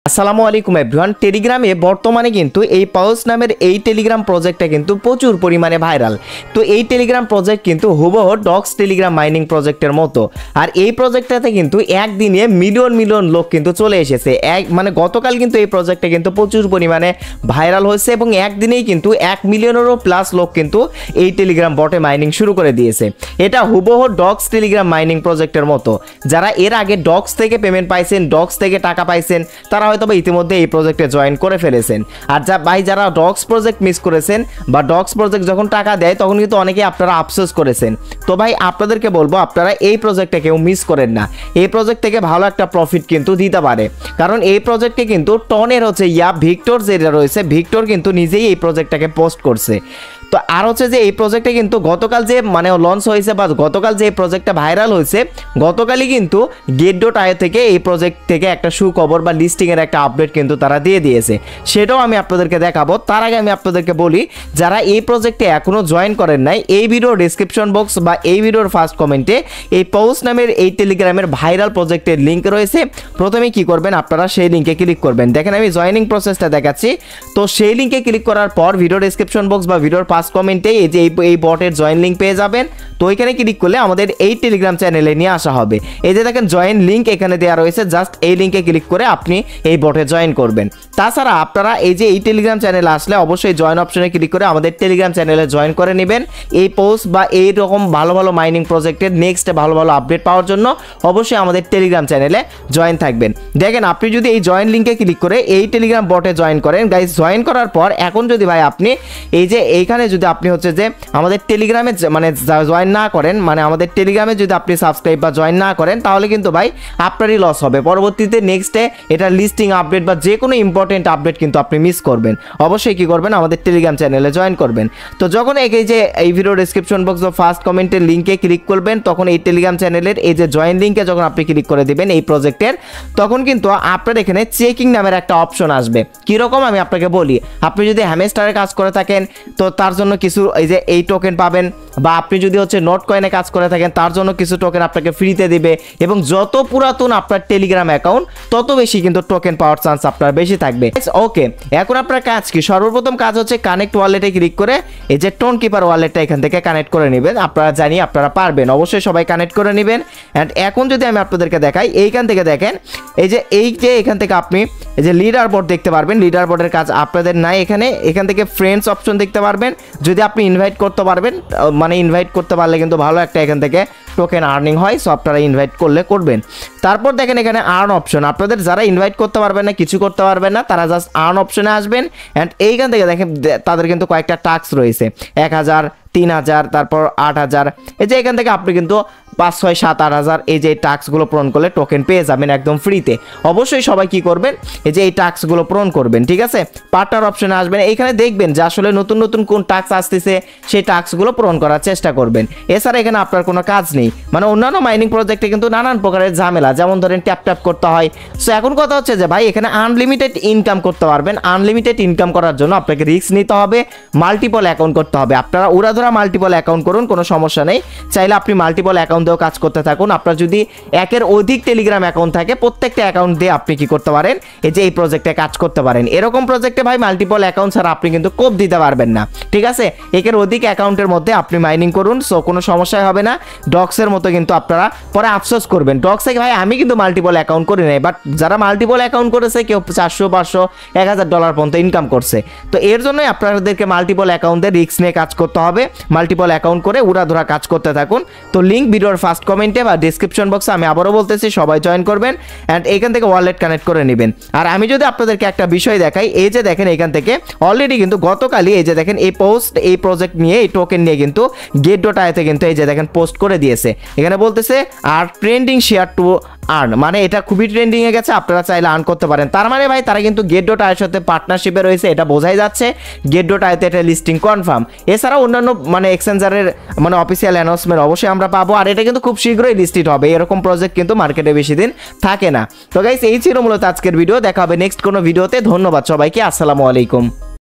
আসসালামু আলাইকুম এভরিওয়ান। টেলিগ্রামে বর্তমানে কিন্তু এই পাউস নামের এই টেলিগ্রাম প্রজেক্টটা কিন্তু প্রচুর পরিমাণে ভাইরাল। তো এই টেলিগ্রাম প্রজেক্ট কিন্তু হুবহু ডক্স টেলিগ্রাম মাইনিং প্রজেক্টের মতো। আর এই প্রজেক্টটাতে কিন্তু একদিনে মিলিয়ন মিলিয়ন লোক কিন্তু চলে এসেছে। গতকাল কিন্তু এই প্রজেক্টটা কিন্তু প্রচুর পরিমাণে ভাইরাল হয়েছে এবং একদিনেই কিন্তু 1 মিলিয়নেরও প্লাস লোক কিন্তু এই টেলিগ্রাম বটে মাইনিং শুরু করে দিয়েছে। এটা হুবহু ডক্স টেলিগ্রাম মাইনিং প্রজেক্টের মতো। যারা এর আগে ডক্স থেকে পেমেন্ট পাইছেন, ডক্স থেকে টাকা পাইছেন, তারা হয়তো ইতিমধ্যে এই প্রজেক্টে জয়েন করে ফেলেছেন। আর যারা ডক্স প্রজেক্ট মিস করেছেন বা ডক্স প্রজেক্ট যখন টাকা দেয় তখন কিন্তু অনেকে আপনারা আফসোস করেছেন। তো ভাই আপনাদেরকে বলবো আপনারা এই প্রজেক্টটা কেউ মিস করেন না। এই প্রজেক্ট থেকে ভালো একটা প্রফিট কিন্তু দিতে পারে, কারণ এই প্রজেক্টে কিন্তু টনের ভিক্টর যেটা রয়েছে, ভিক্টর কিন্তু নিজেই এই প্রজেক্টটাকে পোস্ট করছে। তো আর যে এই প্রজেক্টে কিন্তু গতকাল যে লঞ্চ হয়েছে বা গতকাল যে এই প্রজেক্টটা ভাইরাল হয়েছে, গতকালই কিন্তু get.io থেকে এই প্রজেক্ট থেকে একটা সুখবর বা লিস্টিংয়ের একটা আপডেট কিন্তু তারা দিয়ে দিয়েছে। সেটাও আমি আপনাদেরকে দেখাবো। তার আগে আমি আপনাদেরকে বলি, যারা এই প্রজেক্টে এখনও জয়েন করেন নাই, এই ভিডিওর ডিসক্রিপশন বক্স বা এই ভিডিওর ফার্স্ট কমেন্টে এই পাউস নামের এই টেলিগ্রামের ভাইরাল প্রজেক্টের লিঙ্ক রয়েছে। প্রথমে কি করবেন, আপনারা সেই লিঙ্কে ক্লিক করবেন। দেখেন আমি জয়েনিং প্রসেসটা দেখাচ্ছি। তো সেই লিঙ্কে ক্লিক করার পর ভিডিও ডিসক্রিপশন বক্স বা ভিডিওর কমেন্টে এই বটের জয়েন লিঙ্ক পেয়ে যাবেন। তো এখানে ক্লিক করলে আমাদের এই টেলিগ্রাম চ্যানেলে নিয়ে আসা হবে। এই যে দেখেন জয়েন লিঙ্ক এখানে দেওয়া রয়েছে, জাস্ট এই লিঙ্কে ক্লিক করে আপনি এই বটে জয়েন করবেন। তাছাড়া আপনারা এই টেলিগ্রাম চ্যানেলে আসলে অবশ্যই জয়েন অপশনে ক্লিক করে আমাদের টেলিগ্রাম চ্যানেলে জয়েন করে নেবেন। এই পোস্ট বা এই রকম ভালো ভালো মাইনিং প্রজেক্টের নেক্সট ভালো ভালো আপডেট পাওয়ার জন্য অবশ্যই আমাদের টেলিগ্রাম চ্যানেলে জয়েন থাকবেন। দেখেন আপনি যদি এই জয়েন লিঙ্কে ক্লিক করে এই টেলিগ্রাম বটে জয়েন করেন, গাইস জয়েন করার পর এখন যদি ভাই আপনি এইখানে যদি আপনি যে আমাদের টেলিগ্রামে জয়েন না করেন, আমাদের টেলিগ্রামে যদি আপনি সাবস্ক্রাইব বা জয়েন না করেন, তাহলে কিন্তু ভাই আপনারই লস হবে। পরবর্তীতে নেক্সটে এটা লিস্টিং আপডেট বা যে কোনো ইম্পর্টেন্ট আপডেট কিন্তু আপনি মিস করবেন। অবশ্যই কি করবেন, আমাদের টেলিগ্রাম চ্যানেলে জয়েন করবেন। তো যখন এই ভিডিও ডেসক্রিপশন বক্স বা ফার্স্ট কমেন্টের লিঙ্কে ক্লিক করবেন, তখন এই টেলিগ্রাম চ্যানেলের এই যে জয়েন লিঙ্কে যখন আপনি ক্লিক করে দিবেন এই প্রজেক্টের, তখন কিন্তু আপনার এখানে চেকিং নামের একটা অপশন আসবে। কীরকম আমি আপনাকে বলি, আপনি যদি হ্যামস্টারের কাজ করে থাকেন তো তার জন্য কিছু এই টোকেন পাবেন, বা আপনি যদি নোট কয়েনে কাজ করে থাকেন তার জন্য কিছু টোকেন আপনাকে ফ্রিতে দিবে। এবং যত পুরাতন আপনার টেলিগ্রাম অ্যাকাউন্ট তত বেশি কিন্তু টোকেন পাওয়ার চান্স আপনার বেশি থাকবে। ওকে, এখন আপনার কাজ কি? সর্বপ্রথম কাজ হচ্ছে কানেক্ট ওয়ালেটে ক্লিক করে এই যে টোন কিপার ওয়ালেটটা এখান থেকে কানেক্ট করে নেবেন। আপনারা জানি আপনারা পারবেন, অবশ্যই সবাই কানেক্ট করে নেবেন। অ্যান্ড এখন যদি আমি আপনাদেরকে দেখাই, এইখান থেকে দেখেন এখান থেকে আপনি এই যে লিডার বোর্ড দেখতে পারবেন। লিডার বোর্ডের কাজ আপনাদের নাই এখান থেকে ফ্রেন্ডস অপশন দেখতে পারবেন। যদি আপনি ইনভাইট করতে পারবেন, ইনভাইট করতে পারলে কিন্তু ভালো একটা এখান থেকে টোকেন আর্নিং হয়। সো আপনারা ইনভাইট করবেন। তারপর দেখেন এখানে আর্ন অপশন। আপনাদের যারা ইনভাইট করতে পারবেন না, কিছু করতে পারবেন না, তারা জাস্ট আর্ন অপশনে আসবেন। অ্যান্ড এইখান থেকে দেখেন তাদের কিন্তু কয়েকটা টাস্ক রয়েছে, 1000, 3000, তারপর 8000। এখান থেকে আপনি কিন্তু 5, 6, 7, 8000 এই টাস্কগুলো পূরণ করলে টোকেন পেয়ে যাবেন একদম ফ্রিতে। অবশ্যই সবাই কি করবেন, এই টাস্কগুলো পূরণ করবেন, ঠিক আছে। পার্টনার অপশনে আসবেন, এইখানে দেখবেন যে আসলে নতুন নতুন কোন টাস্ক আসতেছে, সেই টাস্কগুলো পূরণ করার চেষ্টা করবেন। এছাড়া এখানে আপনার কোনো কাজ নেই। অন্যান্য মাইনিং প্রজেক্টে কিন্তু নানান প্রকারের ঝামেলা, যেমন ধরেন ট্যাপ করতে হয়। সো এখন কথা হচ্ছে যে ভাই এখানে আনলিমিটেড ইনকাম করতে পারবেন। আনলিমিটেড ইনকাম করার জন্য আপনাকে রিস্ক নিতে হবে, মাল্টিপল অ্যাকাউন্ট করতে হবে। আপনারা উড়াধরা মাল্টিপল অ্যাকাউন্ট করুন, কোনো সমস্যা নেই। চাইলে আপনি মাল্টিপল অ্যাকাউন্ট দিয়েও কাজ করতে থাকুন। আপনার যদি একের অধিক টেলিগ্রাম অ্যাকাউন্ট থাকে, প্রত্যেকটা অ্যাকাউন্ট দিয়ে আপনি কি করতে পারেন, এই প্রজেক্টে কাজ করতে পারেন। এরকম প্রজেক্টে ভাই মাল্টিপল অ্যাকাউন্ট ছাড়া আপনি কিন্তু কোপ দিতে পারবেন না, ঠিক আছে। একের অধিক অ্যাকাউন্টের মধ্যে আপনি মাইনিং করুন, সো কোনো সমস্যাই হবে না। ডক্সের মতো কিন্তু আপনারা পরে আফসোস করবেন, ডক্সে ভাই আমি কিন্তু মাল্টিপল অ্যাকাউন্ট করি নাই। বাট যারা মাল্টিপল অ্যাকাউন্ট করেছে, কেউ 400, 500, $1000 পর্যন্ত ইনকাম করছে। তো এর জন্যই আপনাদেরকে মাল্টিপল অ্যাকাউন্টে রিস্ক নিয়ে কাজ করতে হবে। মাল্টিপল অ্যাকাউন্ট করে উড়াধরা কাজ করতে থাকুন। তো লিঙ্ক ভিডিওর ফার্স্ট কমেন্টে বা ডিসক্রিপশন বক্সে আমি আবারও বলতেছি, সবাই জয়েন করবেন। অ্যান্ড এখান থেকে ওয়ালেট কানেক্ট করে নেবেন। আর আমি যদি আপনাদেরকে একটা বিষয় দেখাই, দেখেন এখান থেকে অলরেডি কিন্তু গতকালই দেখেন এই প্রজেক্ট নিয়ে, এই টোকেন নিয়ে কিন্তু get.io কিন্তু দেখেন পোস্ট করে দিয়েছে। এখানে বলতেছে আর ট্রেন্ডিং শেয়ার টু আর্ন, এটা খুবই ট্রেন্ডিং এ গেছে, আপনারা চাইলে আর্ন করতে পারেন। তার ভাই তারা কিন্তু get.io সাথে পার্টনারশিপে রয়েছে, এটা বোঝাই যাচ্ছে। get.io তে এটা লিস্টিং কনফার্ম। এছাড়াও অন্যান্য এক্সচেঞ্জারের অফিসিয়াল অ্যানাউন্সমেন্ট অবশ্যই আমরা পাবো। আর এটা কিন্তু খুব শীঘ্রই লিস্টেড হবে। এরকম প্রজেক্ট কিন্তু মার্কেটে বেশি দিন থাকে না। তো গাইস এই ছিল মূলত আজকের ভিডিও। দেখা হবে নেক্সট কোনো ভিডিওতে। ধন্যবাদ সবাইকে। আসসালামু আলাইকুম।